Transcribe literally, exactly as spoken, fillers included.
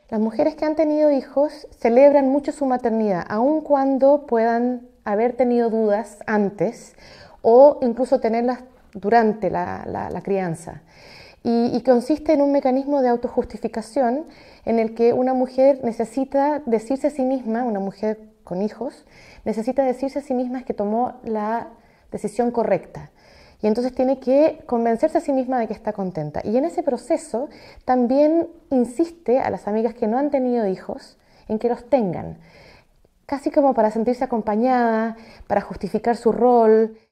Las mujeres que han tenido hijos celebran mucho su maternidad, aun cuando puedan haber tenido dudas antes o incluso tenerlas durante la, la, la crianza. Y, y consiste en un mecanismo de autojustificación en el que una mujer necesita decirse a sí misma, una mujer con hijos, necesita decirse a sí misma que tomó la decisión correcta. Y entonces tiene que convencerse a sí misma de que está contenta. Y en ese proceso también insiste a las amigas que no han tenido hijos en que los tengan, casi como para sentirse acompañada, para justificar su rol.